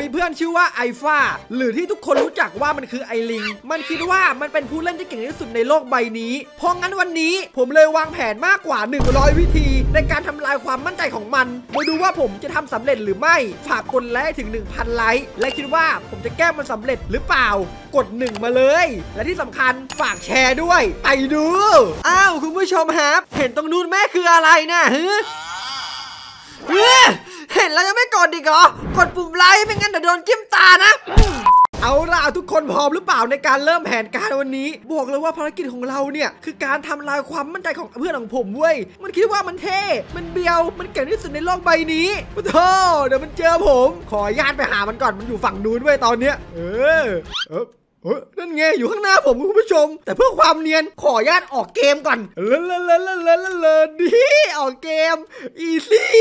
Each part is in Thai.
มีเพื่อนชื่อว่าไอฟ้าหรือที่ทุกคนรู้จักว่ามันคือไอลิงมันคิดว่ามันเป็นผู้เล่นที่เก่งที่สุดในโลกใบนี้เพราะงั้นวันนี้ผมเลยวางแผนมากกว่า100วิธีในการทำลายความมั่นใจของมันมาดูว่าผมจะทำสำเร็จหรือไม่ฝากกดไลค์ถึง 1,000 ไลค์และคิดว่าผมจะแก้มันสำเร็จหรือเปล่ากด1มาเลยและที่สำคัญฝากแชร์ด้วยไปดูอ้าวคุณผู้ชมครับเห็นตรงนู้นแม่คืออะไรนะเห็นแล้วยังไม่กดอีกเหรอกดปุ่มไลค์ไม่งั้นเดี๋ยวโดนจิ้มตานะเอาล่ะทุกคนพร้อมหรือเปล่าในการเริ่มแผนการวันนี้บอกเลยว่าภารกิจของเราเนี่ยคือการทำลายความมั่นใจของเพื่อนของผมเว้ยมันคิดว่ามันเท่มันเบียวมันเก่งที่สุดในโลกใบนี้โอ้โหเดี๋ยวมันเจอผมขอญาตไปหามันก่อนมันอยู่ฝั่งนู้นเว้ยตอนเนี้ยนั่นไงอยู่ข้างหน้าผมคุณผู้ชมแต่เพื่อความเนียนขอญาตออกเกมก่อนดีออกเกมอีซี่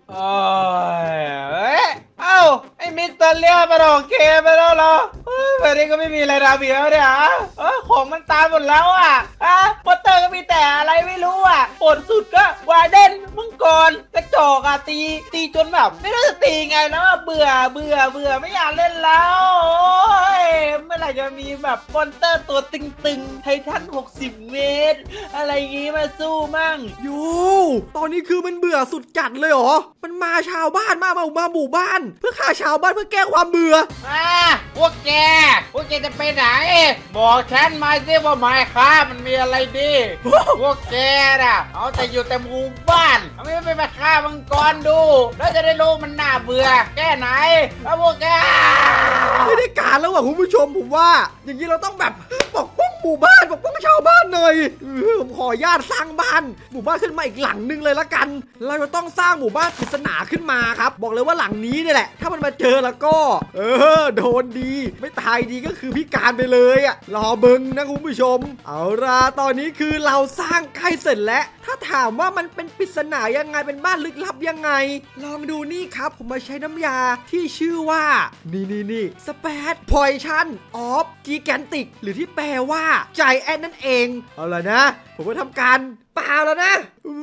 เอ้าไอ้มิสเตอร์เลียมาออกเกมไปแล้วเหรอแบบนี้ก็ไม่มีอะไรดาเบียเนี่ยของมันตายหมดแล้วโปสเตอร์ก็มีแต่อะไรไม่รู้ผลสุดก็วาเดนมังกรกระจอกตีจนแบบไม่รู้จะตีไงแล้วเบื่อไม่อยากเล่นแล้วเมื่อไหร่จะมีแบบมอนเตอร์ตัวตึงไททัน60 เมตรอะไรงี้มาสู้มั่งตอนนี้คือมันเบื่อสุดจัดเลยเหรอมันมาชาวบ้านมาหมู่บ้านเพื่อฆ่าชาวบ้านเพื่อแก้ความเบื่อพวกแกจะไปไหนบอกฉันมาสิว่าหมายค้ามันมีอะไรดีพวกแกน่ะเอาแต่อยู่แต่หมู่บ้านไม่ไปฆ่ามังกรดูแล้วจะได้รู้มันน่าเบื่อแก้ไหนแล้วพวกแกไม่ได้การแล้วคุณผู้ชมผมว่าอย่างนี้เราต้องแบบปกป้องหมู่บ้านปกป้องชาวบ้านหน่อยผมขอญาตสร้างบ้านหมู่บ้านขึ้นมาอีกหลังนึงเลยละกันเราจะต้องสร้างหมู่บ้านปริศนาขึ้นมาครับบอกเลยว่าหลังนี้นี่แหละถ้ามันมาเจอแล้วก็โดนดีไม่ตายดีก็คือพิการไปเลยรอเบิ้งนะคุณผู้ชมเอาล่ะตอนนี้คือเราสร้างใกล้เสร็จแล้วถ้าถามว่ามันเป็นปริศนายังไงเป็นบ้านลึกลับยังไงลองดูนี่ครับผมมาใช้น้ำยาที่ชื่อว่านี่สเปซพอยชั่นออฟจีแกนติกหรือที่แปลว่าใจแอนนั่นเองเอาล่ะนะผมจะทำการเปล่าแล้วนะ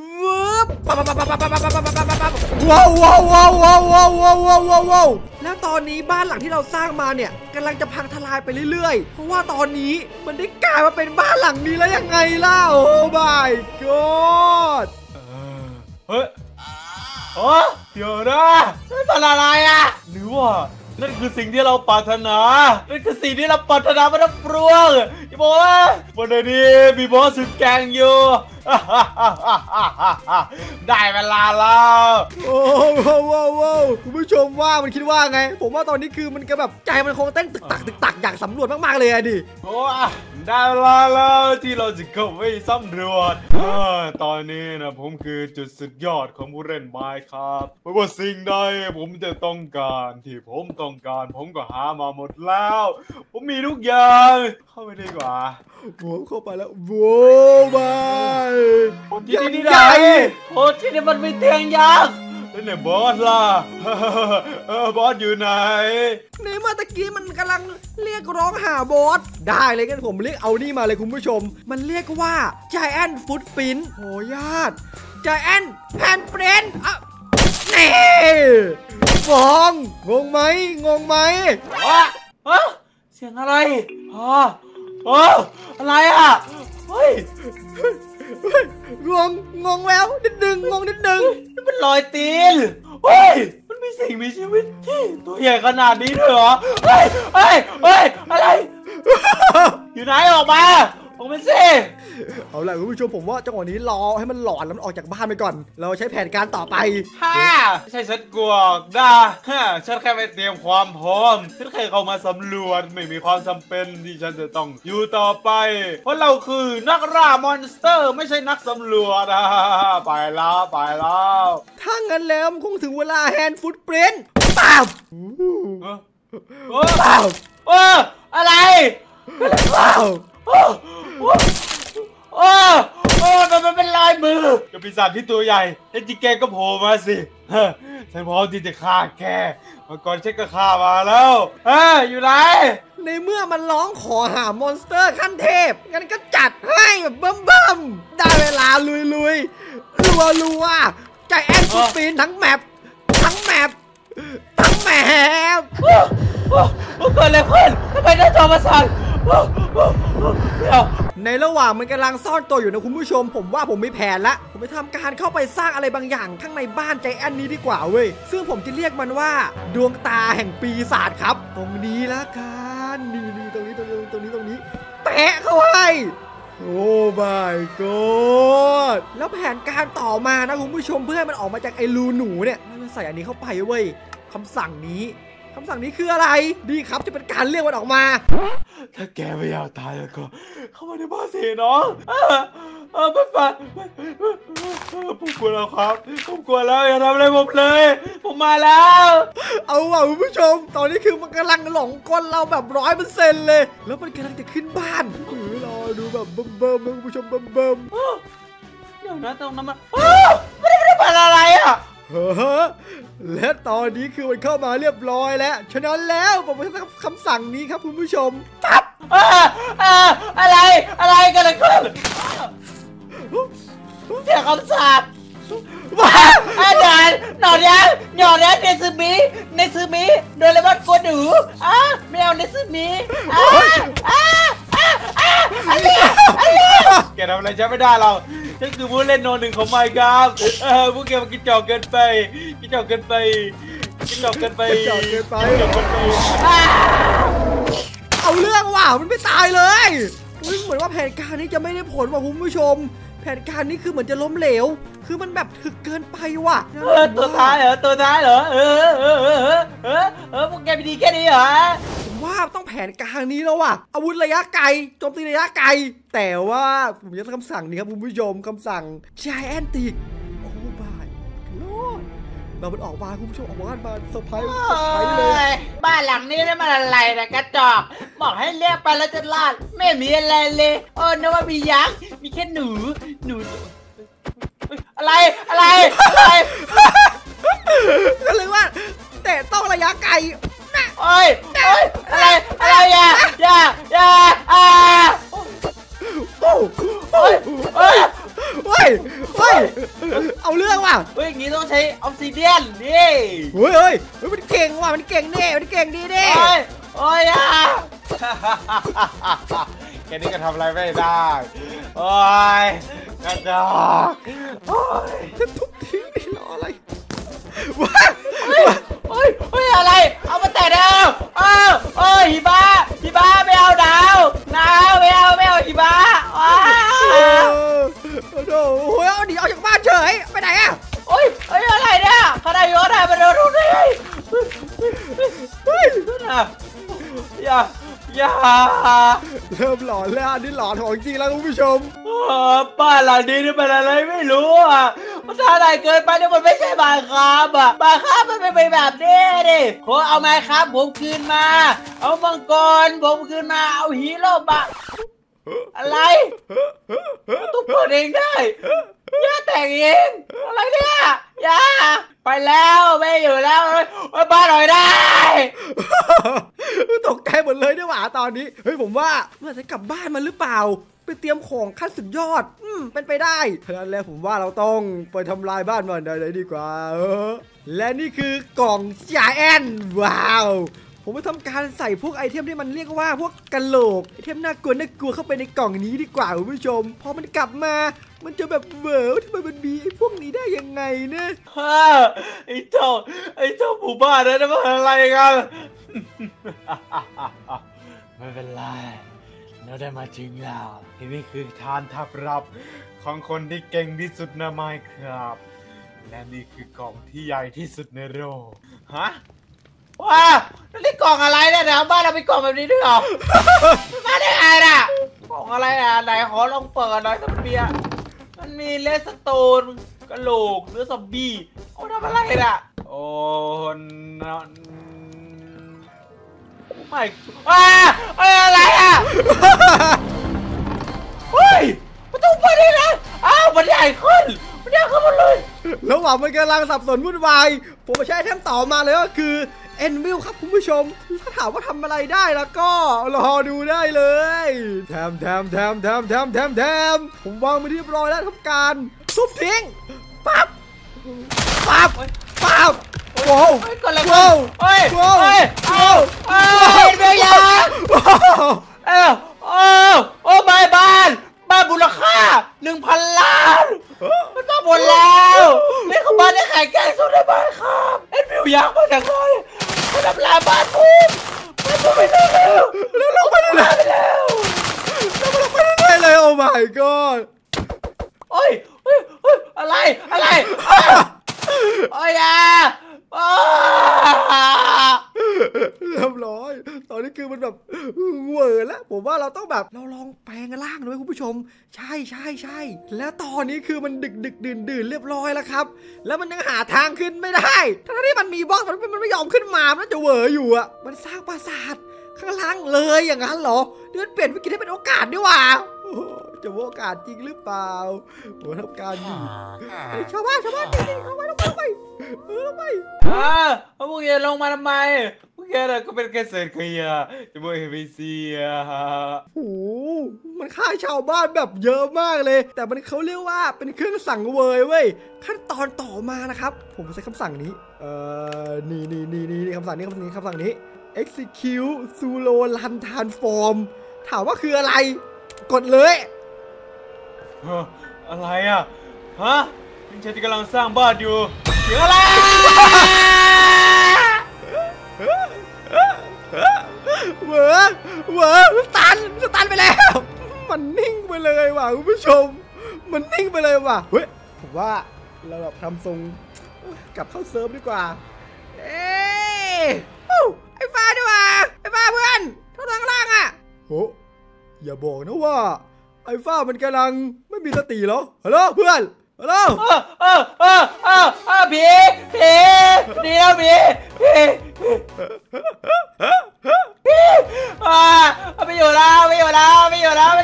ว้าวแล้วตอนนี้บ้านหลังที่เราสร้างมาเนี่ยกำลังจะพังทลายไปเรื่อยๆเพราะว่าตอนนี้มันได้กลายมาเป็นบ้านหลังนี้แล้วยังไงล่ะโอ้ my god เดี๋ยวนะนี่มันอะไรหรือว่านั่นคือสิ่งที่เราปรารถนานั่นคือสิ่งที่เราปรารถนามาทั้งปวงอย่าบอกว่าวันนี้มีบอสสุดแกงอยู่ได้เวลาแล้วโอ้คุณผู้ชมว่ามันคิดว่าไงผมว่าตอนนี้คือมันก็แบบใจมันคงเต้นตึกตักอยากสำรวจมากๆเลยดิได้เวลาแล้วที่เราจะเข้าไปสำรวจตอนนี้นะผมคือจุดสุดยอดของผู้เล่นไมน์ครับไม่ว่าสิ่งใดผมจะต้องการที่ผมต้องการผมก็หามาหมดแล้วผมมีทุกอย่างเข้าไปดีกว่าเข้าไปแล้วว้าวบายที่นี่ไหนที่นี่มันมีเตียงยักษ์แล้วเนี่ยบอสล่ะบอสอยู่ไหนในเมื่อตะกี้มันกำลังเรียกร้องหาบอสได้เลยงั้นผมเรียกเอานี่มาเลยคุณผู้ชมมันเรียกว่า Giant Footprint โหญาติ Giant Handprint นี่งงไหมเสียงอะไรอะไรเฮ้ยงงแล้วนิดนึงนี่มันรอยตีนเฮ้ยมันมีสิ่งมีชีวิตที่ตัวใหญ่ขนาดนี้ด้วยเหรอเฮ้ยอะไรอยู่ไหนออกมาสิเอาล่ะคุณผู้ชมผมว่าจังหวะนี้รอให้มันหลอนแล้วมันออกจากบ้านไปก่อนเราใช้แผนการต่อไปไม่ใช่ฉันกลัวนะฉันแค่ไปเตรียมความพร้อมฉันแค่เข้ามาสำรวจไม่มีความจำเป็นที่ฉันจะต้องอยู่ต่อไปเพราะเราคือนักล่ามอนสเตอร์ไม่ใช่นักสำรวจไปแล้วถ้างั้นแล้วมันคงถึงเวลาแฮนด์ฟุตปรินท์ป้าวอะไรมันเป็นลายมือกับปีศาจที่ตัวใหญ่ไอ้จีแกก็โผล่มาสิฉันพร้อมที่จะฆ่าแกเมื่อก่อนฉันก็ฆ่ามาแล้วอยู่ไหนในเมื่อมันร้องขอหามอนสเตอร์ขั้นเทพงั้นก็จัดให้แบบเบิ่มได้เวลาลุยรัวใจแอนฟุตปีนทั้งแมปนะจอมาสั่นเดี๋ยวในระหว่างมันกำลังซ่อนตัวอยู่นะคุณผู้ชมผมว่าผมมีแผนละผมไปทำการเข้าไปสร้างอะไรบางอย่างข้างในบ้านใจแอนนี้ดีกว่าเว้ยซึ่งผมจะเรียกมันว่าดวงตาแห่งปีศาจครับตรงนี้ละกันนี่ตรงนี้แปะเข้าให้โอ้ my god แล้วแผนการต่อมานะคุณผู้ชมเพื่อให้มันออกมาจากไอ้รูหนูเนี่ยมันใส่อันนี้เข้าไปเว้ยคำสั่งนี้คืออะไรดีครับจะเป็นการเรียกมันออกมาถ้าแกไม่อยากตายแล้วก็เข้ามาในบ้านสิน้องไม่ไปผมกลัวแล้วครับผมกลัวแล้วอย่าทำอะไรผมเลยผมมาแล้วเอาว่ะคุณผู้ชมตอนนี้คือมันกำลังหลงกลเราแบบ100%เลยแล้วมันกำลังจะขึ้นบ้านรอดูแบบเบิ่มคุณผู้ชมเบิ่มเดี๋ยวนะตรงนั้นมันไม่ได้เป็นอะไรอ่ะและตอนนี้คือมันเข้ามาเรียบร้อยแล้วฉะนั้นแล้วผมจะทำคำสั่งนี้ครับคุณผู้ชมตับอะไรกันเลยเสียคำสาปหนอนยัเนซึมิโดเรมอนกลัวหนูไม่เอาเนซึมิแกทำอะไรฉันไม่ได้หรอกฉันคือผู้เล่นโนหนึ่งของไมค์ครับพวกแกมันกินจอกเกินไปเอาเรื่องว่ะมันไม่ตายเลยเหมือนว่าแผนการนี้จะไม่ได้ผลว่ะคุณผู้ชมแผนการนี้คือเหมือนจะล้มเหลวคือมันแบบถึกเกินไปว่ะตัวท้ายเหรอพวกแกไม่ดีแค่นี้เหรอผมว่าต้องแผนการนี้แล้วว่ะอาวุธระยะไกลโจมตีระยะไกลแต่ว่าผมจะทำคำสั่งนี้ครับคุณผู้ชมคำสั่ง Gigantic โอ้บายโลดเรามันออกมาคุณผู้ชมออกมาเซอร์ไพรส์เลยบ้านหลังนี้นี่มันอะไรนะกระจอกบอกให้เรียกไปแล้วจะลาดไม่มีอะไรเลยนึกว่ามียักษ์มีแค่หนูอะไรก็เลยว่าแต่ต้องระยะไกลนะอะไรอย่าเอาเรื่องว่ะอย่างนี้ต้องใช้ออฟซิเดียนนี่มันเก่งว่ะมันเก่งดีแค่นี้ก็ทำอะไรไม่ได้กระจอกจะทุบทิ้งได้หรออะไรอะไรเอามาแต่ดาวหิบ้าไม่เอาดาวไม่เอาหิบ้าเอาหนีออกจากบ้านเฉยไปไหนอ่ะอะไรเนี่ยเขาได้ยศอะไรมาโดนทุกทีอย่าเริ่มหลอนแล้วอันนี้หลอนของจริงแล้วคุณผู้ชมบ้านหลังนี้นี่เป็นอะไรไม่รู้มันอะไรเกินไปเนี่ยมันไม่ใช่บ้านครับบ้านครับมันไม่เป็นแบบนี้ดิขอเอาไม้ครับผมคืนมาเอามังกรผมคืนมาเอาฮีโร่บ้าอะไรตุ๊กเปิดเองได้ย่าแต่งเองอะไรเนี่ยย่าไปแล้วไม่อยู่แล้วบ้านหน่อยได้ตกใจหมดเลยด้วยว่ะตอนนี้ผมว่าเมื่อจะกลับบ้านมันหรือเปล่าไปเตรียมของขั้นสุดยอดเป็นไปได้ฉะนั้นแล้วผมว่าเราต้องไปทำลายบ้านมันได้ดีกว่าและนี่คือกล่องจ่าแอนว้าวผมไปทำการใส่พวกไอเทมที่มันเรียกว่าพวกกะโหลกไอเทมน่ากลัวเข้าไปในกล่องนี้ดีกว่าคุณผู้ชมพอมันกลับมามันจะแบบเวิร์ดทำไมมันมีไอพวกนี้ได้ยังไงเนี่ยไอเจ้าหมู่บ้านนั้นมันอะไรกันไม่เป็นไรเราได้มาถึงแล้วที่นี่คือฐานทัพรับของคนที่เก่งที่สุดในไมค์ครับและนี่คือกล่องที่ใหญ่ที่สุดในโลกว้านี่กล่องอะไรเนี่ยบ้านเราเป็นกล่องแบบนี้ด้วยเหรอมาได้ไงน่ะกล่องอะไรไหนขอลองเปิดหน่อยถ้ามันมีเลสโตนกระโหลกเนื้อซอมบี้ทำอะไรน่ะไม่อะไรประตูเปิดได้แล้วมันใหญ่ขึ้นหมดเลยระหว่างมันกำลังสับสนวุ่นวายผมใช้ไอเทมต่อมาเลยก็คือเอ็นวิลครับคุณผู้ชมถ้าถามว่าทำอะไรได้แล้วก็รอดูได้เลยแถมผมวางไปที่เรียบร้อยแล้วทำการทุบทิ้งปั๊บว้าวเบลยาำลายบ้านผมไปแล้วแล้วลงไปได้เลยแล้วมันลงไปได้เลยโอ้ my god โอ้ยอะไรโอ้ยเรียบร้อยตอนนี้คือมันแบบเวอร์แล้วผมว่าเราต้องแบบเราลองแปลงร่างด้วยคุณผู้ชมใช่แล้วตอนนี้คือมันดึกดื่นเรียบร้อยแล้วครับแล้วมันยังหาทางขึ้นไม่ได้ทั้งที่มันมีบล็อกมันไม่ยอมขึ้นมามันจะเวอร์อยู่อ่ะมันสร้างปราสาทข้างล่างเลยอย่างนั้นเหรอเดือนเปลี่ยนวิกฤตให้เป็นโอกาสดีกว่าจะว่าโอกาสจริงหรือเปล่าโหทำการอยู่ชาวบ้านนี่ลงไปลงไปพวกแกลงมาทำไมพวกแกก็เป็นแค่เศษขยะจะไม่ให้ไปเสียโอ้มันฆ่าชาวบ้านแบบเยอะมากเลยแต่มันเขาเรียกว่าเป็นเครื่องสั่งเวยเว้ยขั้นตอนต่อมานะครับผมใช้คำสั่งนี้นี่คำสั่งนี้ execute Sulo Run Transform ถามว่าคืออะไรกดเลยอะไรอ่ะฮะนี่ฉันที่กำลังสร้างบ้านอยู่เสียงอะไรเวอสตันไปแล้วมันนิ่งไปเลยว่ะคุณผู้ชมมันนิ่งไปเลยว่ะเฮ้ยผมว่าเราแบบทำทรงกลับเข้าเซิร์ฟดีกว่าไอ้ฟ้าดีกว่าไอ้ฟ้าเพื่อนเท่าทางล่างอ่ะโอ้อย่าบอกนะว่าไอ้ฟ้ามันกำลังไม่มีสติเหรอฮัลโหลเพื่อนฮัลโหลผีเดี๋ยวผีไม่อยู่แล้วไม่ได้แล้วเป็น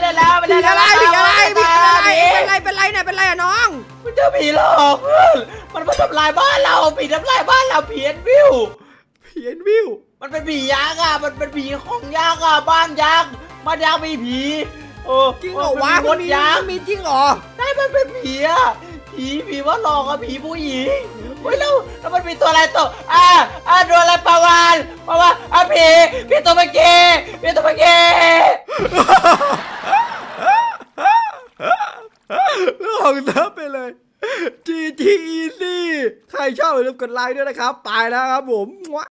ไรอะน้องมันจะผีหลอกเพื่อนมันมาทำลายบ้านเราผีทำลายบ้านเราผีเอ็นวิวมันเป็นผียักษ์อ่ะมันเป็นผีของยักษ์อ่ะบ้านยักษ์มีผีจริงเหรอวะมันมีจริงเหรอได้มันเป็นผีอ่ะผีว่าหลอกอ่ะผีผู้หญิงเฮ้ยแล้วมันมีตัวอะไรตัวตัวอะไรปาวานผีตัวเมื่อกี้ลองเซิร์ฟไปเลย GG Easy ใครชอบอย่าลืมกดไลค์ด้วยนะครับไปแล้วครับผม